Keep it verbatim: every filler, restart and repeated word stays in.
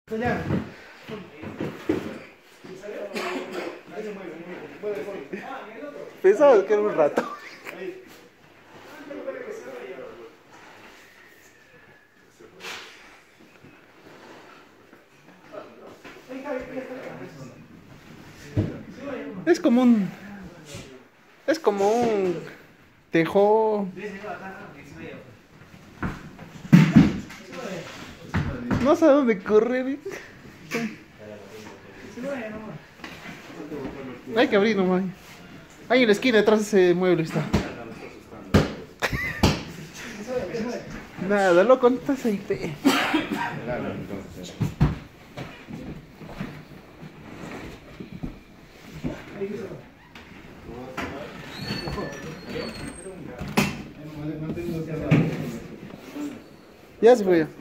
Ya. Pensaba que era un rato. Es como un... Es como un... Tejo... No sé a dónde correr. Hay que abrir nomás. Ahí en la esquina detrás de ese mueble está. Nada, loco, no estás ahí. Pe. Ya se fue ya.